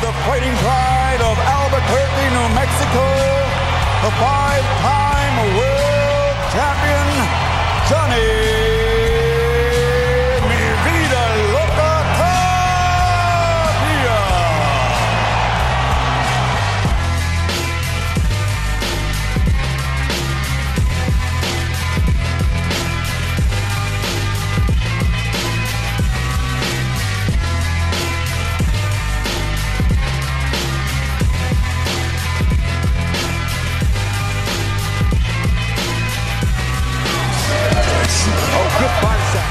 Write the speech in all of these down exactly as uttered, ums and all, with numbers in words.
the fighting pride of Albuquerque, New Mexico, the five-time world champion, Johnny Vida Loca Tapia. Oh, good bicep.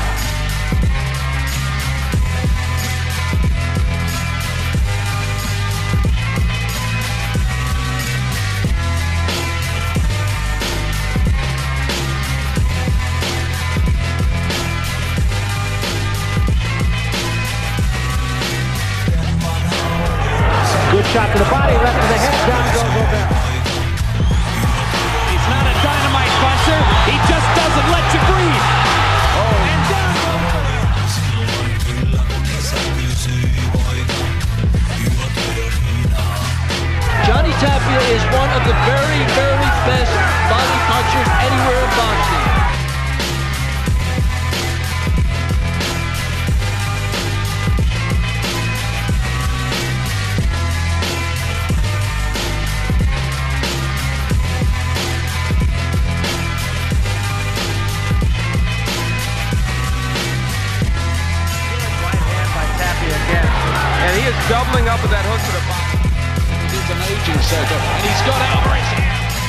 Good shot to the body, left to the head, down goes O'Barrow. He's not a dynamite puncher, he just doesn't let you breathe. Oh. And down Johnny Tapia is one of the very, very best body punchers anywhere in boxing. And he is doubling up with that hook to the body. It is an aging circle, and he's got Alvarez here.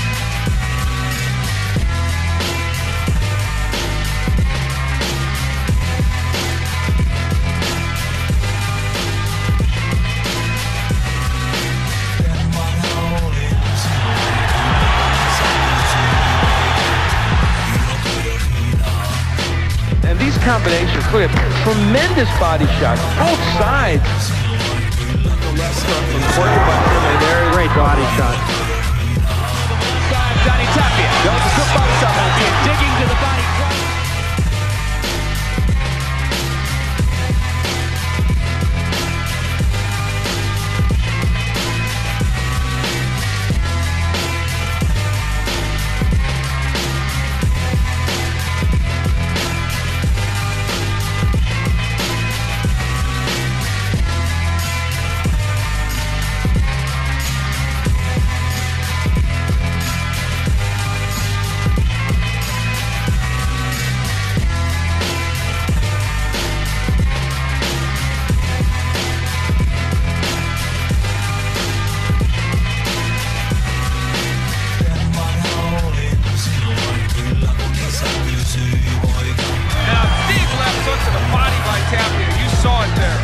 And these combinations, look at tremendous body shots, both sides. Great body shot. Johnny Tapia goes to good bicep, digging to the body. Tapia, you saw it there.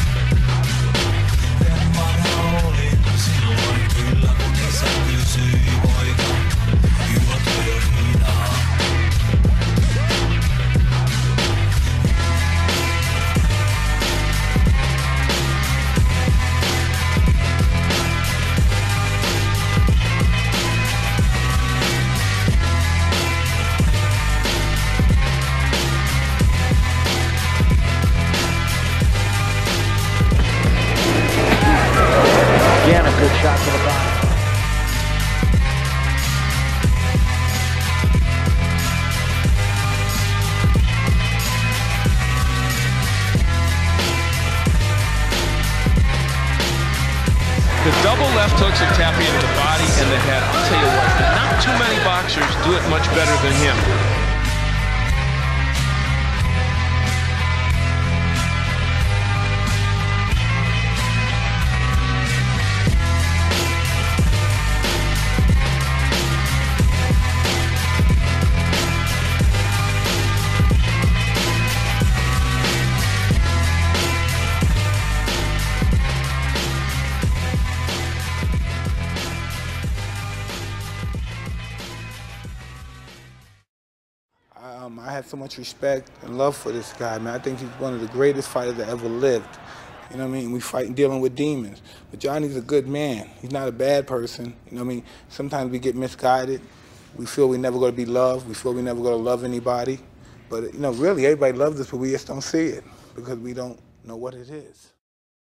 Again, a good shot to the body. The double left hooks of Tapia into the body and the head. I'll tell you what, not too many boxers do it much better than him. Um, I have so much respect and love for this guy, man. I think he's one of the greatest fighters that ever lived. You know what I mean? We fight dealing with demons. But Johnny's a good man. He's not a bad person. You know what I mean? Sometimes we get misguided. We feel we're never going to be loved. We feel we're never going to love anybody. But, you know, really, everybody loves us, but we just don't see it because we don't know what it is.